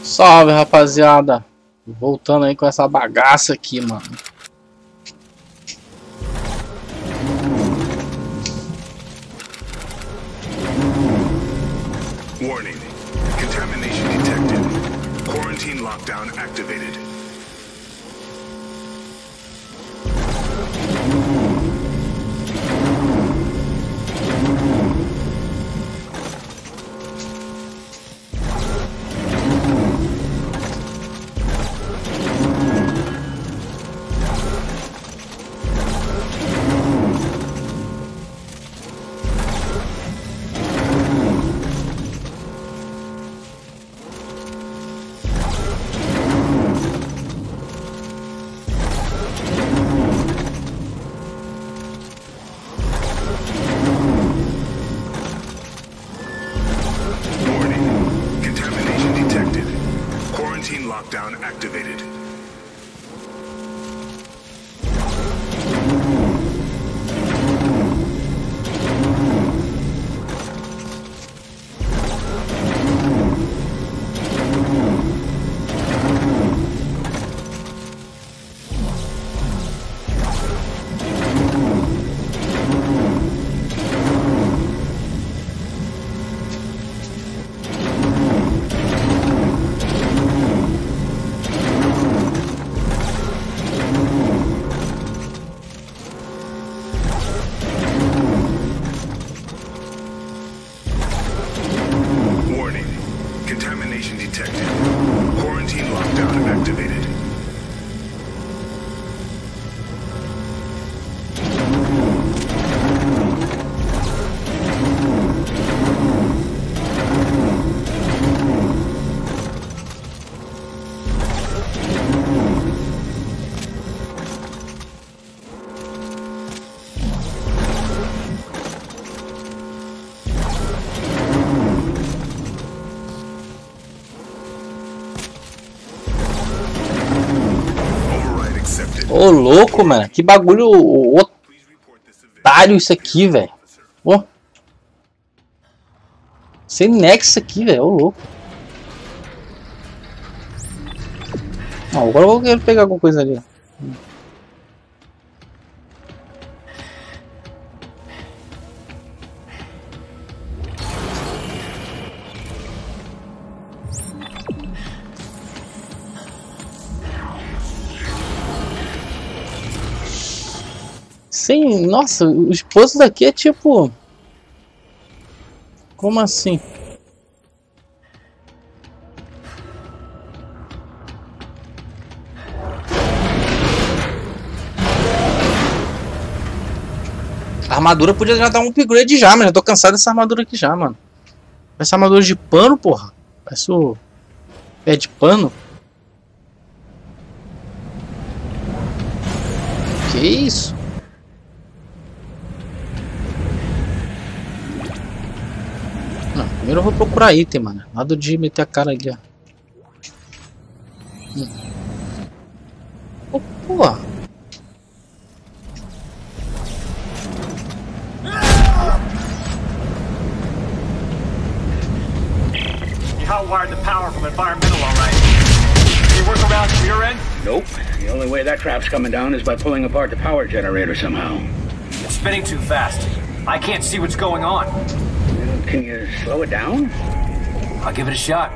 Salve, rapaziada. Voltando aí com essa bagaça aqui, mano. Warning. Contamination detected. Quarantine lockdown activated. Lockdown activated. Contamination detected. Quarantine lockdown activated. Ô, louco, mano. Que bagulho otário isso aqui, velho. Ô. Sem nexo aqui, velho. Ô, louco. Não, agora eu vou querer pegar alguma coisa ali. Sim, nossa, os poços daqui é tipo... Como assim? A armadura podia já dar um upgrade já, mas eu tô cansado dessa armadura aqui já, mano. Essa armadura de pano, porra. Parece o pé de pano. Que isso? Não, primeiro eu vou procurar item, mano. Nada de meter a cara ali, ó. Oh, porra. You hotwired the power from environmental, all right? Any workarounds from your end? Nope. The only way that crap's coming down is by pulling apart the power generator somehow. It's spinning too fast. I can't see what's going on. Can you slow it down? I'll give it a shot.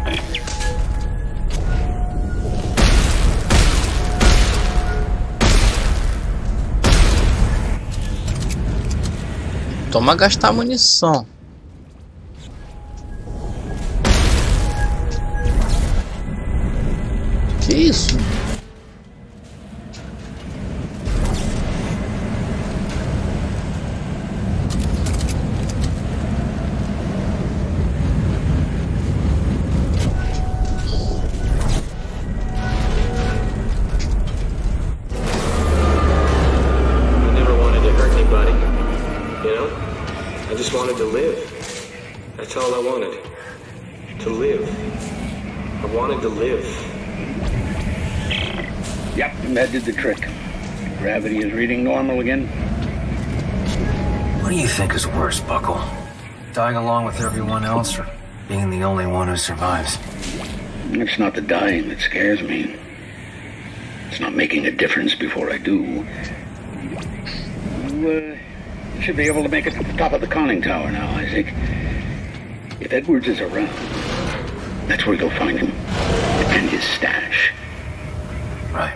Toma gastar munição. Que isso? To live. That's all I wanted. To live. I wanted to live. Yep, that did the trick. Gravity is reading normal again. What do you think is worse, Buckle? Dying along with everyone else, or being the only one who survives? It's not the dying that scares me. It's not making a difference before I do. You should be able to make it to the top of the conning tower now, Isaac. If Edwards is around, that's where you'll find him. And his stash. Right.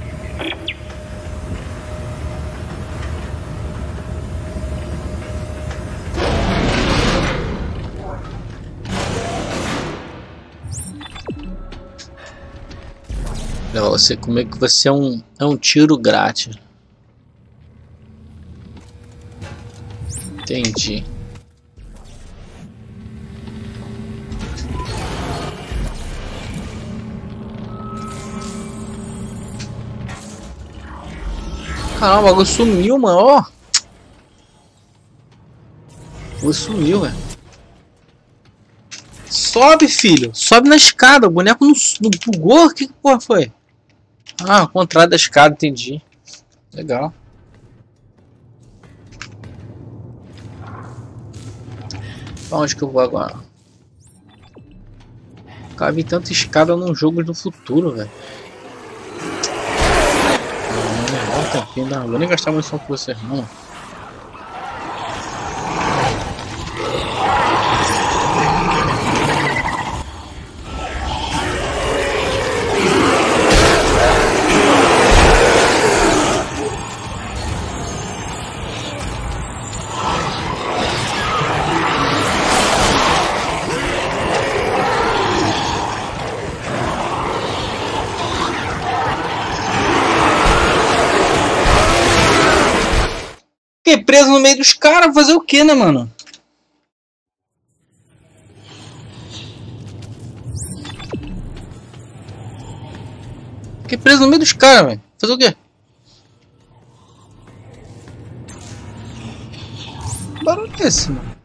Você, como é que você é um tiro grátis? Entendi. Caramba, o bagulho sumiu, mano. Ó. O bagulho sumiu, velho. Sobe, filho. Sobe na escada. O boneco não bugou? O que porra foi? Ah, ao contrário da escada, entendi. Legal. Pra onde que eu vou agora? Nunca vi tanta escada num jogo do futuro, velho. Não vou nem gastar munição com vocês, não. Fiquei preso no meio dos caras, fazer o que, né, mano? Fiquei preso no meio dos caras, velho. Fazer o quê? Que barulho é esse, mano?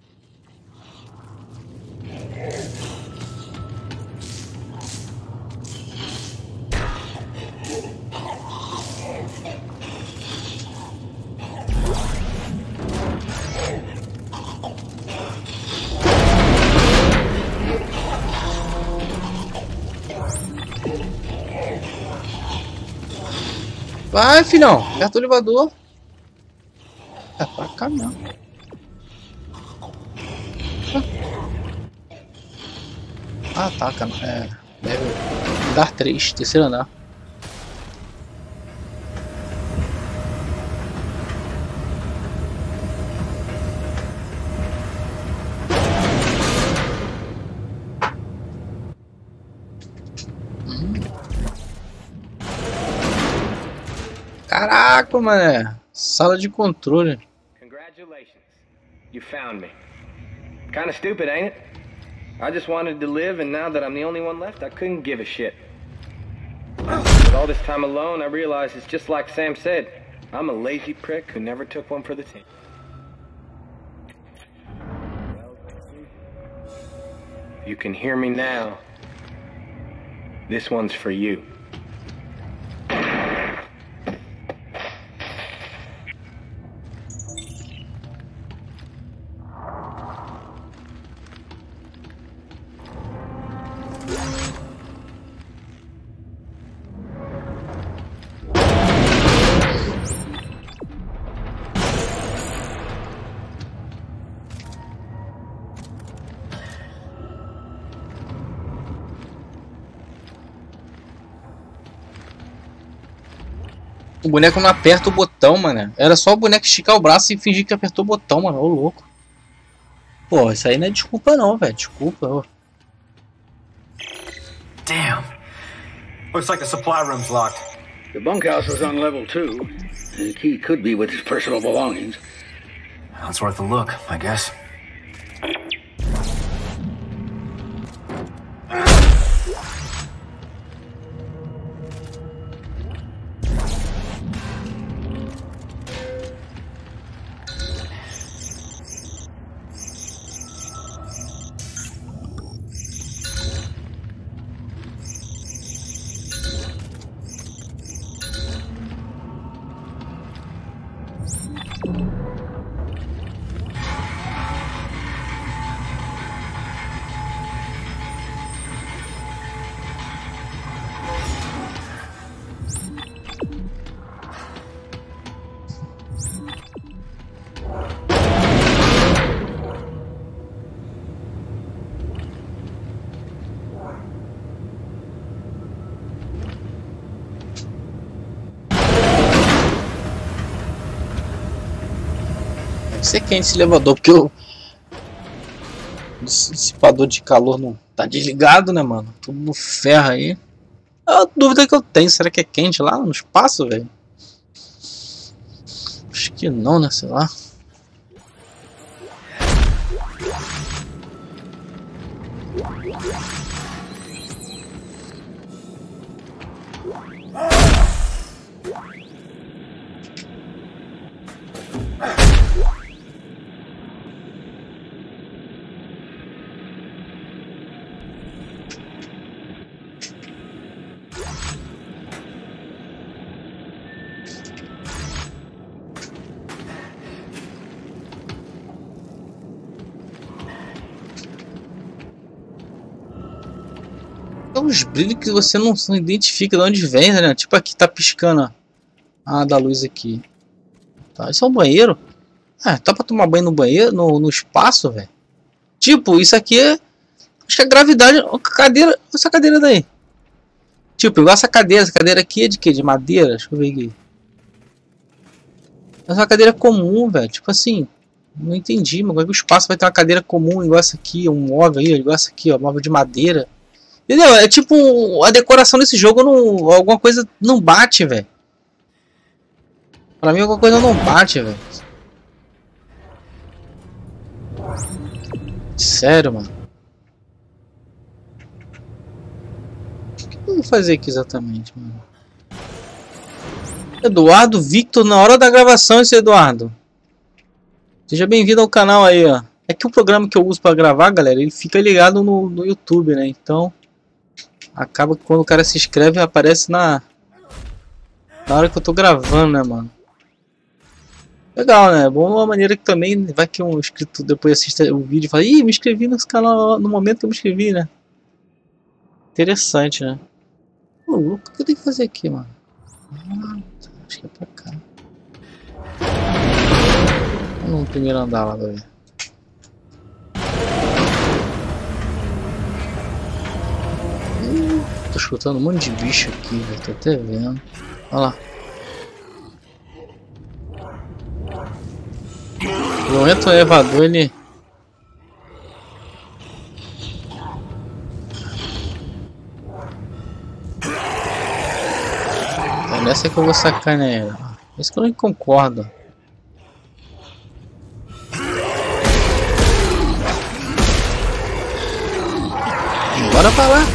Vai, filhão, aperta o elevador. É pra cá não. Ah, tá, cara. Deve dar 3, terceiro andar. Caraca, mané. Sala de controle. Congratulations. You found me. Kinda stupid, ain't it? I just wanted to live, and now that I'm the only one left, I couldn't give a shit. With all this time alone, I realize it's just like Sam said. I'm a lazy prick who never took one for the team. If you can hear me now, this one's for you. O boneco não aperta o botão, mano. Era só o boneco esticar o braço e fingir que apertou o botão, mano. Ô, louco. Pô, isso aí não é desculpa não, velho. Desculpa, ô. Damn. Looks like the supply room's locked. The bunkhouse was on level 2. The key could be with his personal belongings. That's worth a look, I guess. ser quente esse elevador, porque o dissipador de calor não tá desligado, né, mano? Tudo no ferro aí. A dúvida que eu tenho, será que é quente lá no espaço, velho? Acho que não, né? Sei lá. Os brilhos que você não identifica de onde vem, né? Tipo aqui tá piscando, ó. Ah, da luz aqui. Tá, isso é um banheiro? Ah, tá pra tomar banho no banheiro, no espaço, velho. Tipo, isso aqui é... Acho que é gravidade... Cadeira... Essa cadeira daí. Tipo, igual essa cadeira aqui é de quê? De madeira? Deixa eu ver aqui. Essa é uma cadeira comum, velho. Tipo assim... Não entendi, mas o espaço vai ter uma cadeira comum igual essa aqui, um móvel aí, igual essa aqui, ó, móvel de madeira. Entendeu? É tipo, a decoração desse jogo não, alguma coisa não bate, velho. Pra mim alguma coisa não bate, velho. Sério, mano. O que eu vou fazer aqui exatamente, mano? Eduardo Victor, na hora da gravação, esse Eduardo. Seja bem-vindo ao canal aí, ó. É que o programa que eu uso pra gravar, galera, ele fica ligado no YouTube, né? Então... Acaba que quando o cara se inscreve, aparece na hora que eu tô gravando, né, mano? Legal, né? Bom, uma maneira que também vai que um inscrito depois assista o vídeo e fala: ih, me inscrevi nesse canal no momento que eu me inscrevi, né? Interessante, né? Pô, o que eu tenho que fazer aqui, mano? Ah, acho que é pra cá. Vamos no primeiro andar lá, velho. Tô escutando um monte de bicho aqui, velho. Tô até vendo. Olha lá. Eu entro no elevador, ele... É nessa que eu vou sacanear ele. Isso que eu não concordo. Bora pra lá.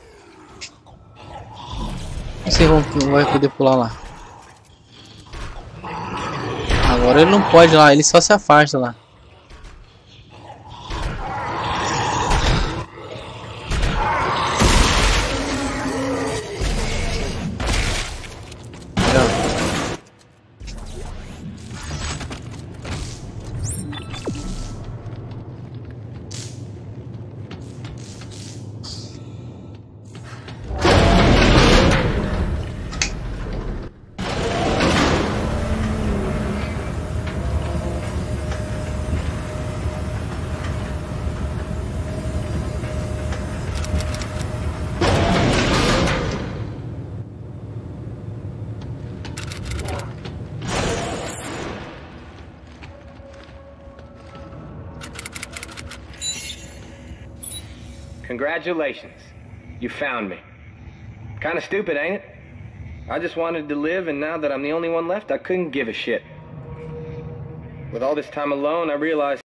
Vocês não vai poder pular lá. Agora ele não pode lá, ele só se afasta lá. Congratulations. You found me. Kinda stupid, ain't it? I just wanted to live, and now that I'm the only one left, I couldn't give a shit. With all this time alone, I realized